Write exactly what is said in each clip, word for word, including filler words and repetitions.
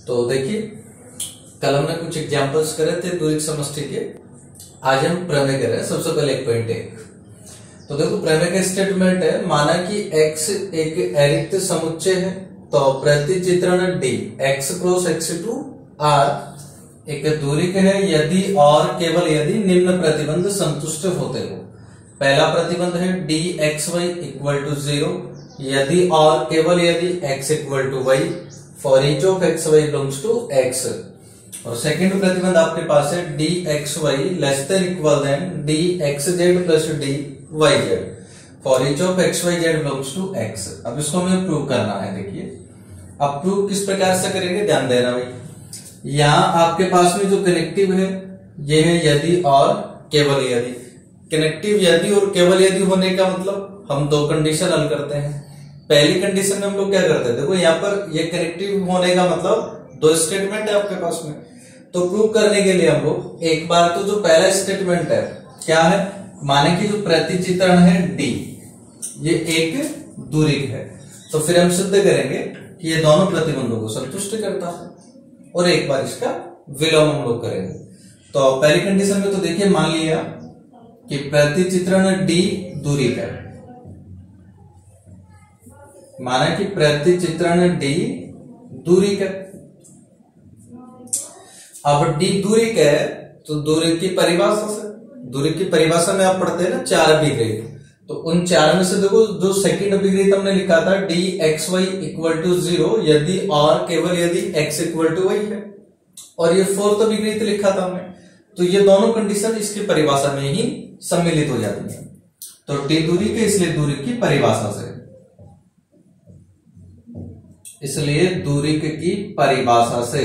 तो देखिए, कल हमने कुछ एग्जांपल्स करे थे दूरी की समष्टि के। आज हम प्रमेय कर रहे हैं। सबसे पहले एक पॉइंट एक, तो देखो प्रमेय का स्टेटमेंट है, माना कि x एक अरिक्त समुच्चय है, तो प्रतिचित्रण d x cross X to r एक दूरी है यदि और केवल यदि निम्न प्रतिबंध संतुष्ट होते हो। पहला प्रतिबंध है D x Y equal to zero, यदि और केवल यदि x equal to Y for each of X Y belongs to x। और सेकंड प्रतिबंध आपके पास है D x Y less than equal than D x Z plus D Y Z for each of X Y Z belongs to x। अब इसको हमें prove करना है। देखिए, अब प्रूव किस प्रकार से करेंगे, ध्यान देना भाई। यहाँ आपके पास में जो कनेक्टिव है ये है यदि और केवल यदि। कनेक्टिव यदि और केवल यदि होने का मतलब हम दो कंडीशन हल करते हैं। पहली कंडीशन में हम लोग क्या करते हैं, देखो यहाँ पर ये कनेक्टिव होने का मतलब दो स्टेटमेंट है आपके पास में। तो प्रूव करने के लिए हम लोग एक बार तो जो पहला स्टेटमेंट है क्या है, माने कि जो प्रतिचित्रण है d ये एक दूरी है, तो फिर हम सिद्ध करेंगे कि ये दोनों प्रतिबंधों को संतुष्ट करता है। और एक बार इसका विलोम हम लोग करेंगे। तो पहली कंडीशन में तो देखिए, मान लिया कि प्रतिचित्रण d दूरी है, माना कि प्रतिचित्रण d दूरी का। अब d दूरी का है तो दूरी की परिभाषा से, दूरी की परिभाषा में आप पढ़ते हैं ना चार विग्रह, तो उन चार में से देखो जो सेकंड विग्रह हमने लिखा था D x Y equal to zero यदि और केवल यदि x इक्वल टू वाई है, और ये फोर्थ विग्रह लिखा था हमने। तो ये दोनों कंडीशन इसकी परिभाषा में ही सम्मिलित हो जाती है। तो d दूरी के, इसलिए दूरी की परिभाषा से, इसलिए दूरी की परिभाषा से,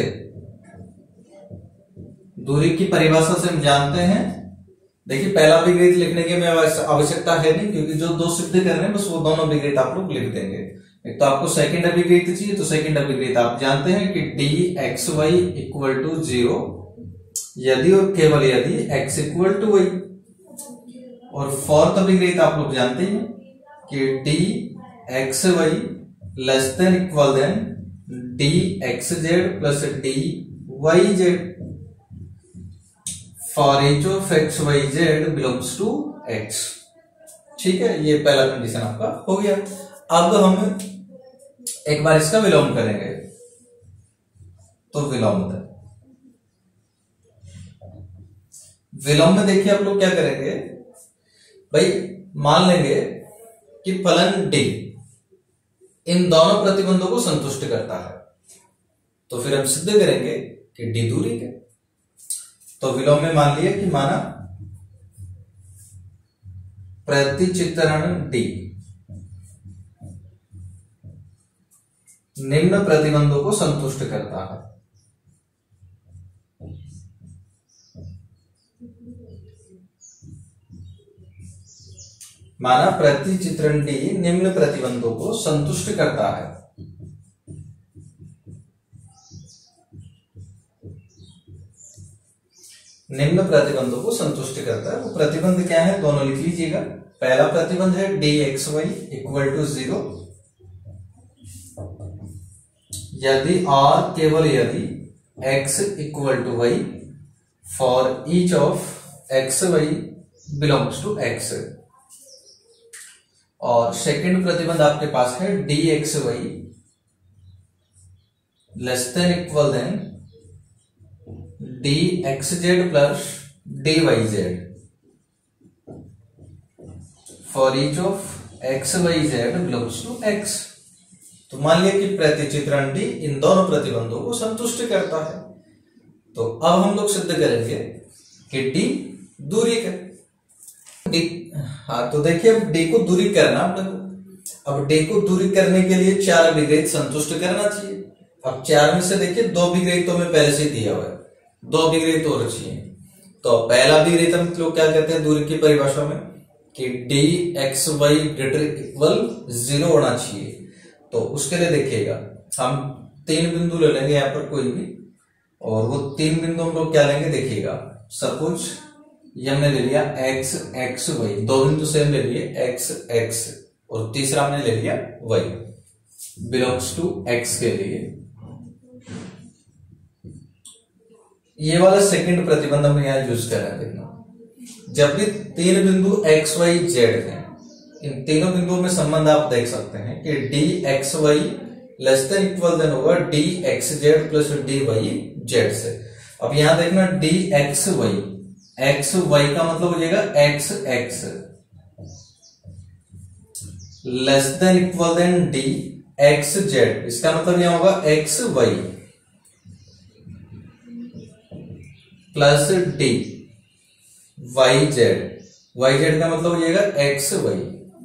दूरी की परिभाषा से हम जानते हैं। देखिए, पहला विग्रह लिखने की में आवश्यकता है नहीं, क्योंकि जो दो सिद्ध कर रहे हैं बस वो दोनों विग्रह आप लोग लिख देंगे। एक तो आपको सेकंड विग्रह चाहिए, तो सेकंड विग्रह आप जानते हैं कि D x Y equal to zero यदि और केवल यदि x इक्वल टू वाई। और फोर्थ विग्रह आप लोग जानते हैं कि D x Y less than equal than D x Z plus D Y Z for each of X Y Z belongs to x। ठीक है, ये पहला कंडीशन आपका हो गया। अब हम एक बार इसका विलोम करेंगे। तो विलोम में विलोम में देखिए आप लोग क्या करेंगे भाई, मान लेंगे कि फलन d इन दोनों प्रतिबंधों को संतुष्ट करता है, तो फिर हम सिद्ध करेंगे कि d दूरी है। तो विलोम में मान लिया कि माना प्रतिचित्रण d निम्न प्रतिबंधों को संतुष्ट करता है। माना प्रतिचित्रण d निम्न प्रतिबंधों को संतुष्ट करता है। निम्न प्रतिबंधों को संतुष्ट करता है। वो प्रतिबंध क्या है, दोनों लिख लीजिएगा। पहला प्रतिबंध है D x Y equal to zero यदि और केवल यदि x equal to Y for each of X Y belongs to x। और सेकंड प्रतिबंध आपके पास है D x Y less than equal than D x Z plus D Y Z for each of X Y Z belongs to x। तो मान लिया कि प्रतिचित्रण d इन दोनों प्रतिबंधों को संतुष्ट करता है। तो अब हम लोग सिद्ध करेंगे कि d दूरी का d। हाँ, तो देखिए अब d को दूरी करना, अब d को दूरी करने के लिए चार विग्रह संतुष्ट करना चाहिए। अब चार में से देखिए दो विग्रह तो हमें पहले से दिया हुआ है, दो विग्रह तो और चाहिए। तो पहला विग्रह हम लोग क्या कहते हैं दूरी की परिभाषा में कि D x Y greater equal zero होना चाहिए। तो उसके लिए देखिएगा हम तीन बिंदु ले लेंगे यहाँ पर कोई भी, और वो तीन बिंदु हम लोग क्या लेंगे, देखिएगा सपोज ये हमने ले लिया x x y, दो बिंदु सेम ले लिए x x, और तीसरा हमने ले लिया y बिलोंग्स टू x के लिए। ये वाला सेकंड प्रतिबंध हम यहाँ यूज कर रहे हैं। देखना, जब भी तीन बिंदु एक्स वाई जेड हैं, इन तीनों बिंदुओं में संबंध आप देख सकते हैं कि D x Y less than equal than होगा D x Z plus D Y Z से। अब यहां देखना, D x Y, x Y का मतलब हो जाएगा X X less than equal than D x Z, इसका मतलब यहां होगा X Y plus D Y Z, Y Z का मतलब हो जाएगा एक्स वाई।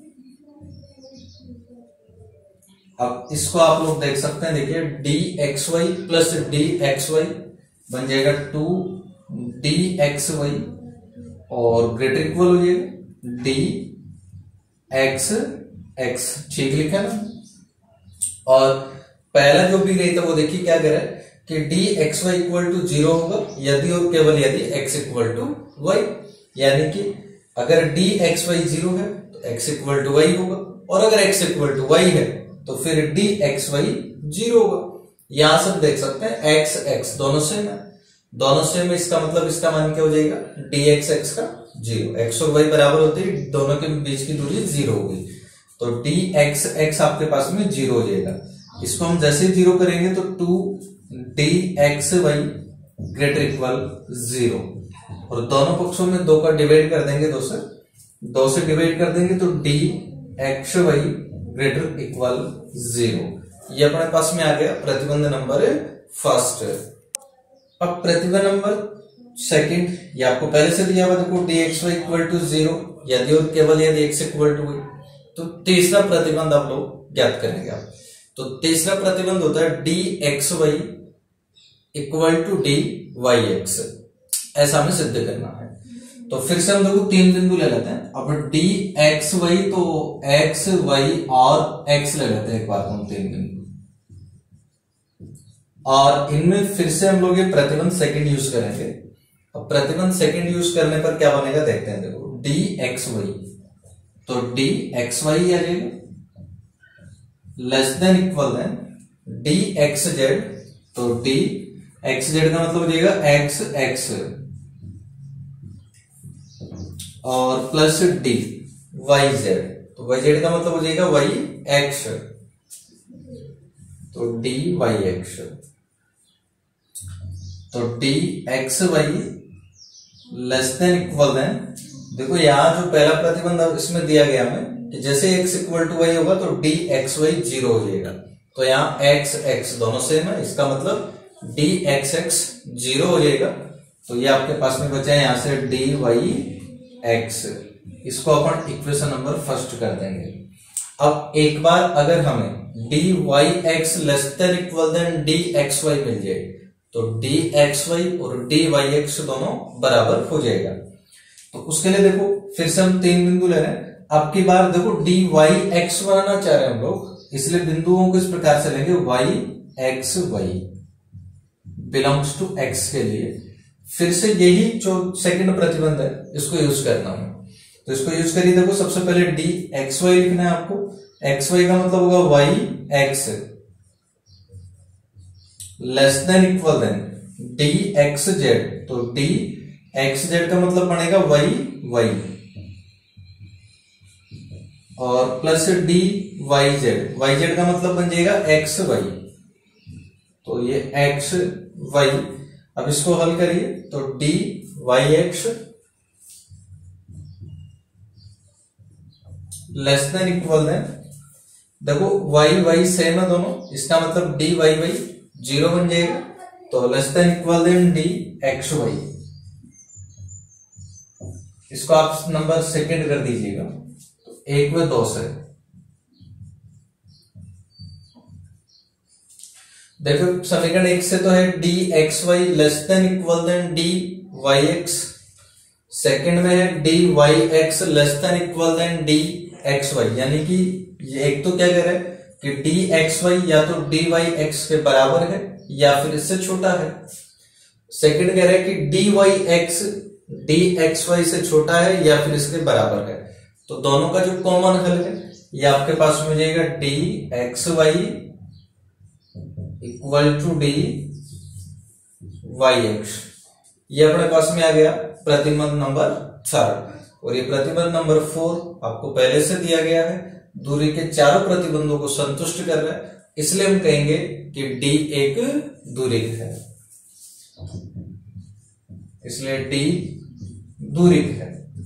अब इसको आप लोग देख सकते हैं, देखिए D x Y plus D x Y बन जाएगा टू डी एक्स वाई और ग्रेटर इक्वल हो जाएगा डी एक्स एक्स। ठीक लिखा ना। और पहला जो भी रही था वो देखिए क्या कह रहा है कि D x Y equal to zero होगा यदि और केवल यदि एक्स इक्वल टू वाई, यानी कि अगर डी एक्स वाई जीरो है तो एक्स इक्वल टू वाई होगा, और अगर एक्स इक्वल टू वाई है तो फिर डी एक्स वाई जीरो होगा। यहां सब देख सकते हैं एक्स एक्स दोनों सेम है, दोनों सेम है, इसका मतलब इसका मान क्या हो जाएगा डी एक्स एक्स का जीरो, एक्स और वाई बराबर होते ही दोनों के बीच की दूरी जीरो होगी, तो डी एक्स एक्स आपके पास में जीरो हो जाएगा। इसको हम जैसे ही जीरो करेंगे तो two D x Y greater equal zero, और दोनों पक्षों में दो का डिवाइड कर देंगे, दो से दो से डिवाइड कर देंगे तो D x Y greater equal zero. ये अपने पास में आ गया प्रतिबंध नंबर फर्स्ट। अब प्रतिबंध नंबर सेकंड, ये आपको पहले से दिया हुआ, देखो D x Y equal to zero यदि और केवल यदि एक्स इक्वल टू वाई। तो तीसरा प्रतिबंध आप लोग ज्ञात करेंगे आप। तो तीसरा प्रतिबंध होता है D x Y equal to D Y X, ऐसा हमें सिद्ध करना है। तो फिर से हम देखो तीन बिंदु ले लेते हैं। अब डी एक्स वाई तो एक्स वाई और एक्स ले लेते हैं एक बार हम तीन बिंदु, और इनमें फिर से हम लोग ये प्रतिबंध सेकंड यूज करेंगे। अब प्रतिबंध सेकंड यूज करने पर क्या बनेगा देखते हैं। देखो डी एक्स वाई, तो डी एक्स वाई आ जाएगा less than equal than D x Z, तो डी एक्स जेड का मतलब हो जाएगा एक्स एक्स और प्लस डी वाई जेड, तो वाई जेड का मतलब हो जाएगा वाई एक्स, तो डी वाई एक्स, तो D x Y less than equal than, देखो यहां जो पहला प्रतिबंध इसमें दिया गया हमें कि जैसे एक्स इक्वल टू वाई होगा तो डी एक्स वाई जीरो हो जाएगा, तो यहाँ एक्स एक्स दोनों सेम है, इसका मतलब डी एक्स एक्स जीरो हो जाएगा। तो ये आपके पास में बचा है यहां से डी वाई एक्स, इसको अपन इक्वेशन नंबर फर्स्ट कर देंगे। अब एक बार अगर हमें D Y X less than equal than D x Y मिल जाए तो डी एक्स वाई और डी वाई एक्स दोनों बराबर हो जाएगा। तो उसके लिए देखो फिर से हम तीन बिंदु ले रहे हैं। अब की बार देखो डी वाई एक्स बनाना चाह रहे हैं हम लोग, इसलिए बिंदुओं को इस प्रकार से लेंगे Y x Y belongs to X के लिए। फिर से यही जो सेकंड प्रतिबंध है इसको यूज करना है, तो इसको यूज करिए। देखो सबसे पहले डी एक्स वाई लिखना है आपको, एक्स वाई का मतलब होगा Y X less than equal than D x Z, तो डी एक्स जेड का मतलब बनेगा वाई वाई और plus D Y Z, Y Z का मतलब बन जाएगा एक्स वाई, तो ये एक्स वाई। अब इसको हल करिए तो D Y X less than equal than, देखो वाई वाई सेम है दोनों, इसका मतलब डी वाई वाई जीरो बन जाएगा, तो less than equal than D x Y. इसको आप नंबर सेकंड कर दीजिएगा, तो एक व दो से देखो समीकरण एक से तो है D x Y less than equal than D Y X, second में है D Y X less than equal than D x Y, यानी कि ये एक तो क्या कह रहा है कि डी एक्स वाई या तो डी वाई एक्स के बराबर है या फिर इससे छोटा है। सेकंड कह रहा है कि D Y X D x Y से छोटा है या फिर इसके बराबर है, तो दोनों का जो कॉमन हल है ये आपके पास में जाएगा D x Y equal to D Y X, ये अपने पास में आ गया प्रतिबंध नंबर थर्ड, और ये प्रतिबंध नंबर फोर आपको पहले से दिया गया है, दूरी के चारों प्रतिबंधों को संतुष्ट कर रहा है, इसलिए हम कहेंगे कि डी एक दूरिक है, इसलिए डी दूरिक है,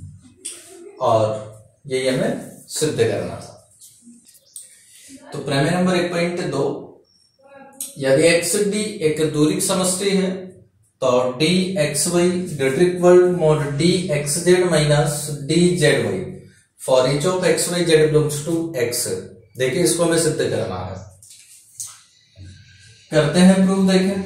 और यही हमें सिद्ध करना था। तो प्रमेय नंबर एक पॉइंट दो, यदि एक्स डी एक दूरिक समष्टि है तो D x Y greater equal mod D x Z minus D Z Y for each of X Y Z belongs to X. देखिए इसको हमें सिद्ध करना है, करते हैं प्रूफ। देखें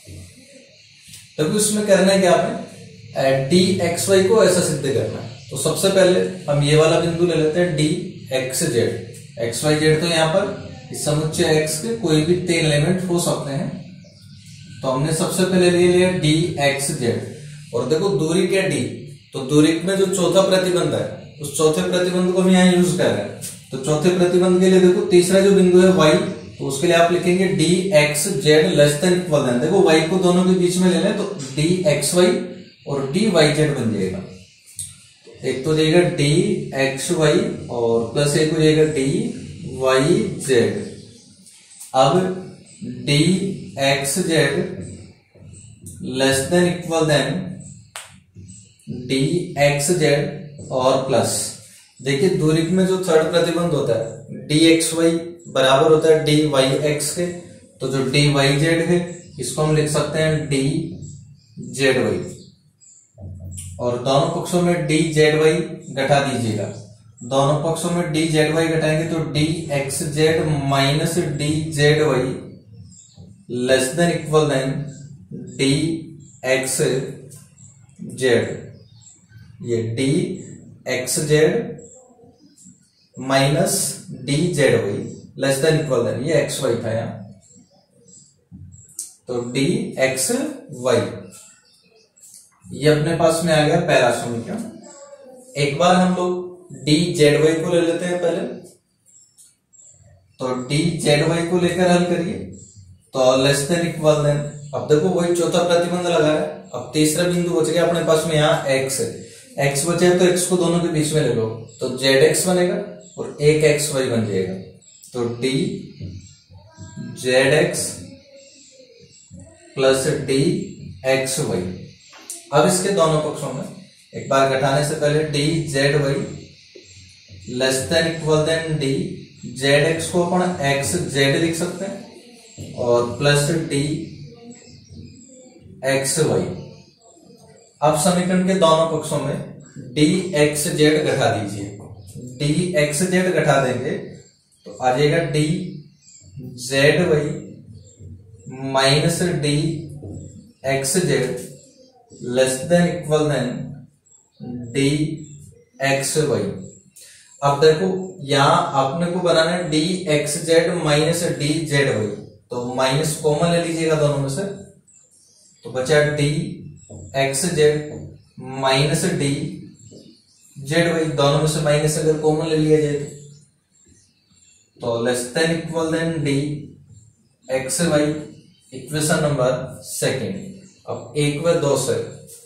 तब इसमें करना है क्या, आपने डी एक्स वाई को ऐसा सिद्ध करना है। तो सबसे पहले हम ये वाला बिंदु ले लेते हैं D x Z, X Y Z तो यहाँ पर इस समुच्चय एक्स के कोई भी तीन एलिमेंट हो सकते हैं, तो हमने सबसे पहले ले लिया डी एक्स जेड, और देखो दूरी क्या डी, तो दूरी में जो चौथा प्रतिबंध है उस चौथे प्रतिबंध को हम यहाँ यूज कर रहे हैं। तो चौथे प्रतिबंध के लिए देखो तीसरा जो बिंदु है वाई, तो उसके लिए आप लिखेंगे D x Z less than equal than, देखो वाई को दोनों के बीच में ले लें तो डी एक्स वाई और डी वाई जेड बन जाएगा। एक तो जाएगा डी एक्स वाई और प्लस एक हो जाएगा डी वाई जेड। अब D x Z less than equal than D x Z और प्लस, देखिए दूरी में जो थर्ड प्रतिबंध होता है डी एक्स वाई बराबर होता है डी वाई एक्स के, तो जो डी वाई जेड है इसको हम लिख सकते हैं डी जेड वाई, और दोनों पक्षों में डी जेड वाई घटा दीजिएगा, दोनों पक्षों में डी जेड वाई घटाएंगे तो D x Z minus D Z y less than equal than D x z, ये d x Z minus D Z y less than equal than, ये x y था यहां, तो डी एक्स वाई ये अपने पास में आ गया पहला समीकरण। एक बार हम लोग डी जेड वाई को ले लेते हैं पहले, तो डी जेड वाई को लेकर हल करिए तो लेस देन इक्वल देन, अब देखो वही चौथा प्रतिबंध लगा है, अब तीसरा बिंदु बच गया अपने पास में यहाँ एक्स है, एक्स बचे तो एक्स को दोनों के बीच में ले लो तो जेड एक्स बनेगा और एक एक्स वाई बन जाएगा, तो d z x plus D x y. अब इसके दोनों पक्षों में एक बार घटाने से पहले d Z y less than equal than d z x को अपन एक्स जेड लिख सकते हैं और प्लस डी एक्स वाई। अब समीकरण के दोनों पक्षों में डी एक्स जेड घटा दीजिए, डी एक्स जेड घटा देंगे तो आ जाएगा d Z y minus d x Z less than equal than D x y. अब देखो यहां आपने को बनाना है D x Z minus D Z y, तो माइनस कॉमन ले लीजिएगा दोनों में से, तो बचा d x Z minus D Z y, दोनों में से माइनस अगर कॉमन ले लिया जाए तो less than equal than D x y, equation number second. अब एक व दो से,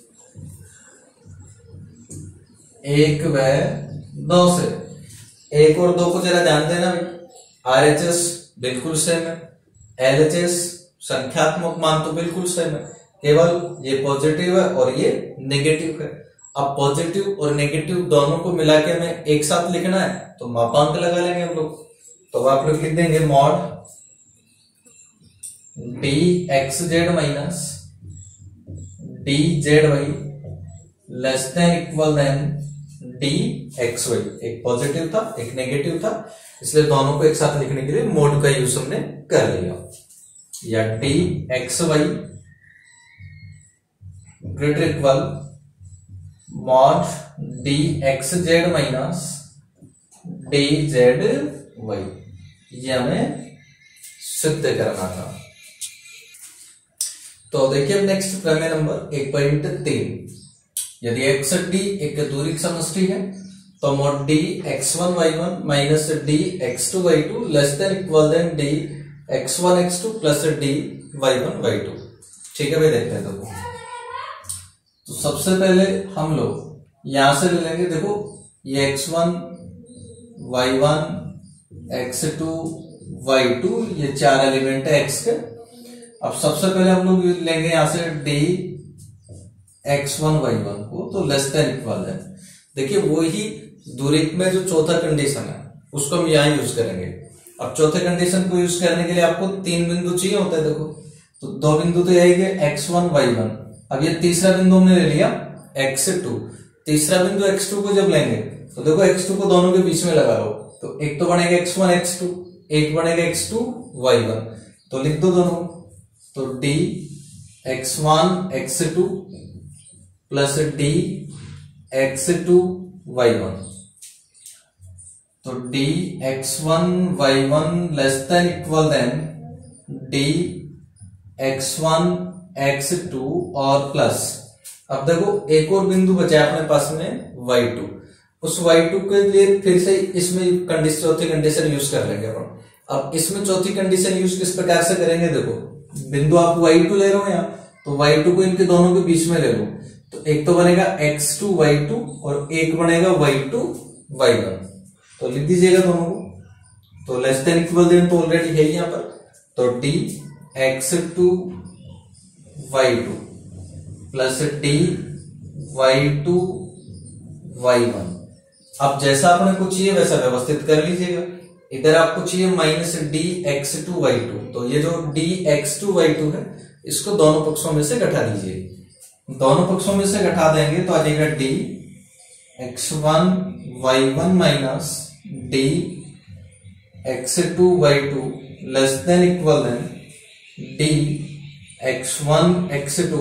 एक व दो से, एक और दो को जरा ध्यान देना भाई, आर एच एस बिल्कुल सेम है, एल एच एस संख्यात्मक मान तो बिल्कुल सेम है, केवल ये पॉजिटिव है और ये नेगेटिव है। अब पॉजिटिव और नेगेटिव दोनों को मिला के हमें एक साथ लिखना है तो मापांक लगा लेंगे हम लोग, तो आप लोग लिख देंगे mod d x Z minus D Z y less than equal than D x y. एक पॉजिटिव था एक नेगेटिव था, इसलिए दोनों को एक साथ लिखने के लिए मोड का यूज हमने कर लिया, या d x Y greater equal mod d x Z minus D Z y, ये हमें सिद्ध करना था। तो देखिए नेक्स्ट प्रमेय नंबर एक पॉइंट तीन, यदि एक्स डी एक दूरिक समष्टि है तो mod d x one y one minus d x two y two less than equal than D x one x two plus D y one y two. ठीक है भाई, देखते हैं। तो तो सबसे पहले हम लोग यहां से ले लेंगे, देखो ये x one y one x two y two, ये चार एलिमेंट है एक्स के। अब सबसे पहले हम लोग लेंगे यहां से d x one y one को, तो लेस देन इक्वल है। देखिए वही दूरी में जो चौथा कंडीशन है उसको हम यहां यूज करेंगे। अब चौथे कंडीशन को यूज करने के लिए आपको तीन बिंदु चाहिए होता है, देखो तो दो बिंदु तो यही है एक्स वन वाई वन। अब ये तीसरा बिंदु हमने ले लिया एक्स टू, तीसरा बिंदु एक्स टू को जब लेंगे तो देखो एक्स टू को दोनों के बीच में लगा लो, तो एक तो बनेगा एक्स वन एक्स टू, एक बनेगा एक्स टू वाई वन, तो लिख दो दोनों, तो D x one x two plus D x two y one, तो D x one y one less than equal than D x one x two और plus, अब देखो एक और बिंदु बचा है अपने पास में वाई टू, उस वाई टू के लिए फिर से इसमें कंडीशन चौथी कंडीशन यूज कर लेंगे अपन। अब इसमें चौथी कंडीशन यूज किस प्रकार से करेंगे, देखो बिंदु आप वाई टू ले रहे हो यहाँ, तो वाई टू को इनके दोनों के बीच में ले लो, तो एक तो बनेगा एक्स टू वाई टू और एक बनेगा वाई टू वाई वन, तो लिख दीजिएगा दोनों को, तो लेस देन इक्वल देन तो ऑलरेडी है यहाँ पर, तो D x two y two plus D y two y one. अब जैसा आपने को चाहिए वैसा व्यवस्थित कर लीजिएगा। इधर आपको चाहिए minus d x two y two, तो ये जो d x two y two है इसको दोनों पक्षों में से घटा दीजिए, दोनों पक्षों में से घटा देंगे तो आ जाएगा D x one y one minus d x two y two less than equal than D x one x two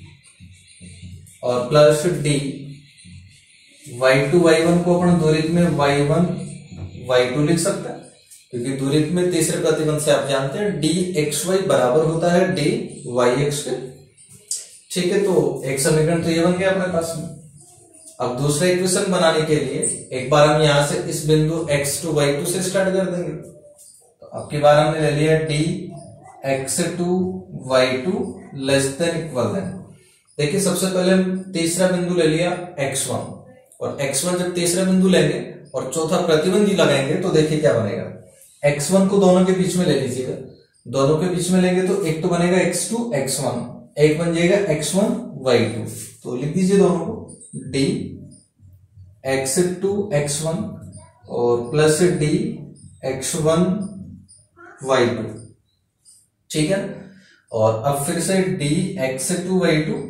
और plus D y two y one को अपन दूरित में वाई वन वाई टू लिख सकते हैं, क्योंकि दूरित में तीसरे प्रतिबंध से आप जानते हैं डी एक्स वाई बराबर होता है डी वाई एक्स के। ठीक है, तो एक समीकरण तो ये बन गया अपने पास में। अब दूसरा इक्वेशन बनाने के लिए एक बार हम यहां से इस बिंदु एक्स टू वाई टू से स्टार्ट कर देंगे, तो अब की बार हमने ले लिया d x two y two less than equal than, देखिए सबसे पहले हम तीसरा बिंदु ले लिया एक्स वन, और एक्स वन जब तीसरा बिंदु लेंगे और चौथा प्रतिबंधी लगाएंगे तो देखिए क्या बनेगा, एक्स वन को दोनों के बीच में ले लीजिएगा, दोनों के बीच में लेंगे तो एक तो बनेगा एक्स टू एक्स वन, एक बन जाएगा एक्स वन वाई टू, तो लिख दीजिए दोनों को d x two x one और plus D x one y two. ठीक है, और अब फिर से d x two y two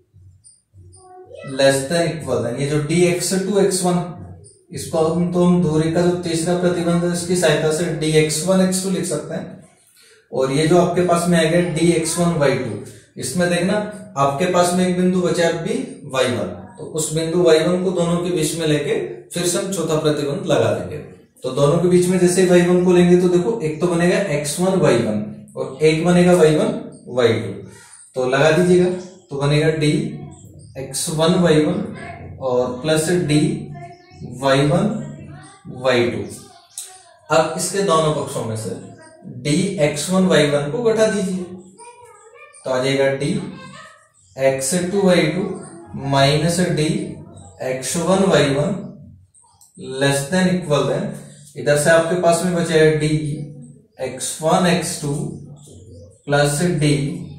less than equal than ये जो d x two x one, इसको हम तो हम दूरी का जो तीसरा प्रतिबंध है इसकी सहायता से d x one x two लिख सकते हैं, और ये जो आपके पास में आएगा d x one y two, इसमें देखना आपके पास में एक बिंदु बचा है बी वाई वन, तो उस बिंदु वाई वन को दोनों के बीच में लेके फिर से हम चौथा प्रतिबंध लगा देंगे, तो दोनों के बीच में जैसे वाई वन को लेंगे तो देखो एक तो बनेगा एक्स वन वाई वन और एक बनेगा वाई वन वाई टू, तो लगा दीजिएगा, तो बनेगा d x one y one और plus D y one y two. अब इसके दोनों पक्षों में से d x one y one को घटा दीजिए, तो आ जाएगा D x two y two minus d x one y one less than equal than, इधर से आपके पास में बचा है D x one x two plus D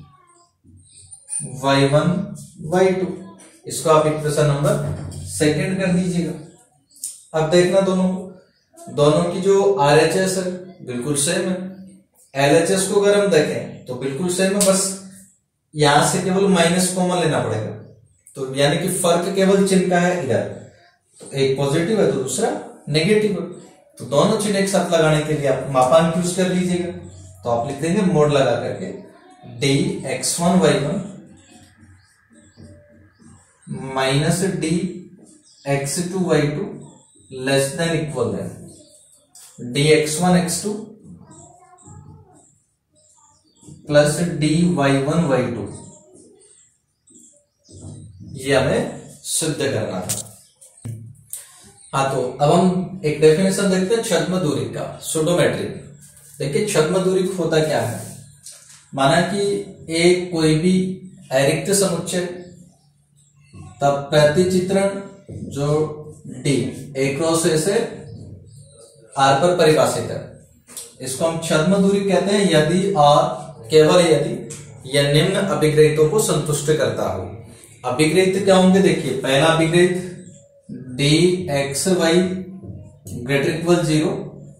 y one y two, इसको आप इक्वेशन नंबर सेकंड कर दीजिएगा। अब देखना दोनों दोनों की जो आर एच एस है बिल्कुल सेम है, एल एच एस को अगर हम देखें तो बिल्कुल सेम है, बस यहां से केवल माइनस कॉमन लेना पड़ेगा, तो यानी कि फर्क केवल चिन्ह का है, इधर तो एक पॉजिटिव है तो दूसरा नेगेटिव है, तो दोनों चिन्ह एक साथ लगाने के लिए आप मापांक यूज कर लीजिएगा, तो आप लिख देंगे मोड लगा करके d x one y one minus d x two y two less than equal than D x one x two plus D y one y two, ये हमें सिद्ध करना था। हाँ, तो अब हम एक डेफिनेशन देखते हैं छद्म दूरी का, सूडोमेट्रिक। देखिए छद्म दूरी होता क्या है, माना कि एक कोई भी अरिक्त समुच्चय तब प्रतिचित्रण जो डी ए क्रॉस ए से आर पर परिभाषित है, इसको हम छद्म दूरी कहते हैं यदि और केवल यदि यह निम्न अभिग्रहितों को संतुष्ट करता हो। अभिग्रहित क्या होंगे देखिए, पहला अभिग्रहित d x Y greater equal zero,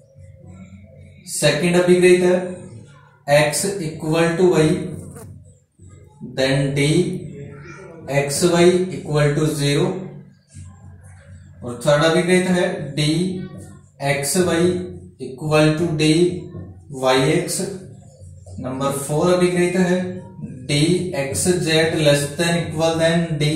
second अभिग्रहित है x equal to y, then D x Y equal to zero, और थर्ड अभिग्रहित है D x Y equal to D Y x. Number four अभिग्रहित है D x Z less than equal than D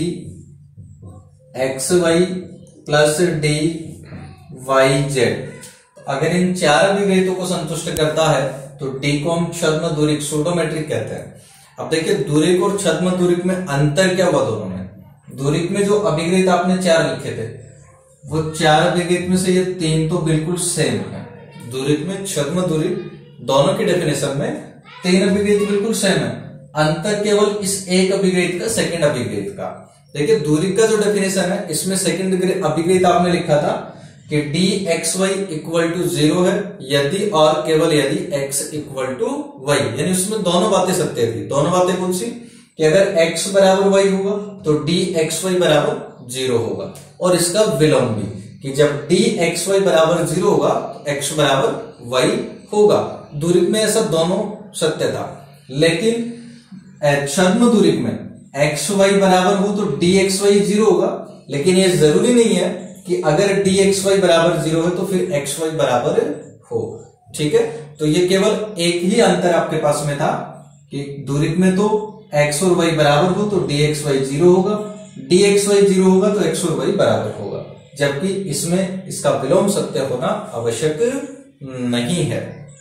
x Y plus D Y z. अगर इन चार अभिग्रहितों को संतुष्ट करता है तो डी को हम छद्म दूरिक सूडोमेट्रिक कहते हैं। अब देखिए दूरिक और छद्म दूरिक में अंतर क्या हुआ दोनों में। दूरिक में जो अभिग्रहित आपने चार लिखे थे वो चार अभिग्रहित में से ये तीन तो बिल्कुल सेम है। दूरिक में छद्म दूरिक दोनों की डेफिनेशन में तीन अभिग्रहित बिल्कुल सेम है, अंतर केवल इस एक अभिग्रहित का सेकंड अभिग्रहित का। देखिए दूरिक का जो डेफिनेशन है इसमें सेकंड अभिग्रहित आपने लिखा था कि D x Y equal to zero है यदि और केवल यदि एक्स इक्वल टू वाई, यानी उसमें दोनों बातें सत्य थी। दोनों बातें कौन सी कि अगर x बराबर y होगा तो डी एक्स वाई बराबर जीरो होगा, और इसका विलोम भी कि जब डी एक्स वाई बराबर जीरो होगा तो x बराबर y होगा। दूरिक में ऐसा दोनों सत्य था, लेकिन छद्म दूरिक में एक्स वाई बराबर हो तो डी एक्स वाई जीरो होगा, लेकिन ये जरूरी नहीं है कि अगर डी एक्स वाई बराबर जीरो है तो फिर एक्स वाई बराबर हो। ठीक है, तो ये केवल एक ही अंतर आपके पास में था कि दूरिक में तो x और y बराबर हो तो डी एक्स वाई जीरो होगा, डी एक्स वाई जीरो होगा तो x और y बराबर होगा, जबकि इसमें इसका विलोम सत्य होना आवश्यक नहीं है।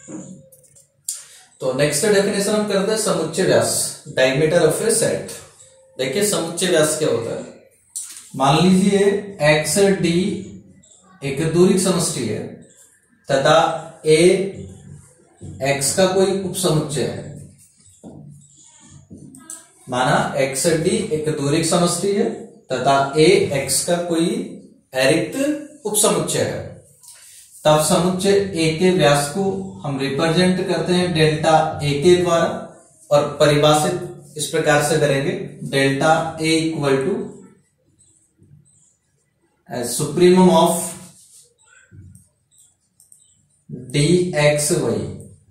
तो नेक्स्ट डेफिनेशन हम करते हैं समुच्चय व्यास, डायमीटर ऑफ ए सेट। देखिए समुच्चय व्यास क्या होता है। मान लीजिए एक्स डी एक दूरिक समष्टि है तथा ए एक्स का कोई उपसमुच्चय है। माना एक्स डी एक दूरिक समष्टि है तथा ए एक्स का कोई अरिक्त उपसमुच्चय है, तब समुच्चय ए के व्यास को हम रिप्रेजेंट करते हैं डेल्टा ए के द्वारा, और परिभाषित इस प्रकार से करेंगे delta A equal to supremum of d x y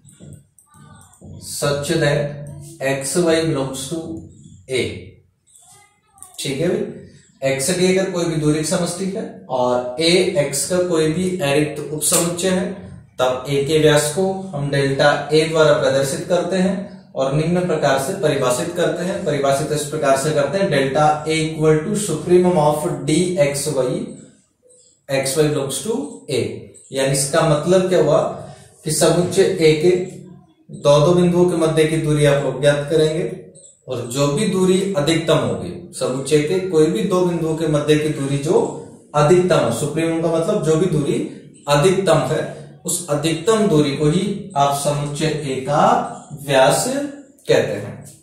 such that x Y belongs to A. ठीक है भाई, एक्स डी अगर कोई भी दूरिक समष्टि है और ए एक्स का कोई भी अरिक्त उपसमुच्चय है, तब ए के व्यास को हम डेल्टा ए द्वारा प्रदर्शित करते हैं और निम्न प्रकार से परिभाषित करते हैं। परिभाषित इस प्रकार से करते हैं delta A equal to supremum of d x Y, x Y belongs to A. यानी इसका मतलब क्या हुआ कि समुच्चय ए के दो दो बिंदुओं के मध्य की दूरी आप लोग ज्ञात करेंगे, और जो भी दूरी अधिकतम होगी समुच्चय के कोई भी दो बिंदुओं के मध्य की दूरी जो अधिकतम है, सुप्रीमम का मतलब जो भी दूरी अधिकतम है, उस अधिकतम दूरी को ही आप समुच्चय ए का व्यास कहते हैं।